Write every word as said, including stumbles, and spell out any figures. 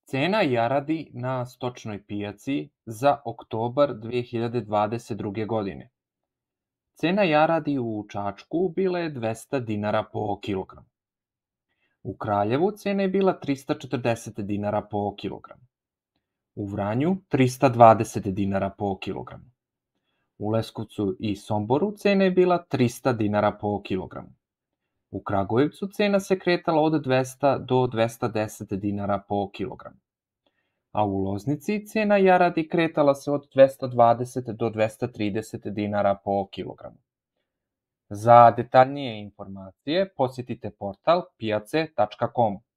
Cena jaradi na stočnoj pijaci za oktobar dve hiljade dvadeset druge godine. Cena jaradi u Čačku bila je dvesta dinara po kilogramu. U Kraljevu cena je bila trista četrdeset dinara po kilogramu. U Vranju trista dvadeset dinara po kilogramu. U Leskovcu i Somboru cena je bila trista dinara po kilogramu. U Kragujevcu cena se kretala od dvesta do dvesta deset dinara po kilogramu. A u Loznici cena jaradi kretala se od dvesta dvadeset do dvesta trideset dinara po kilogramu. Za detaljnije informacije posjetite portal pijace tačka com.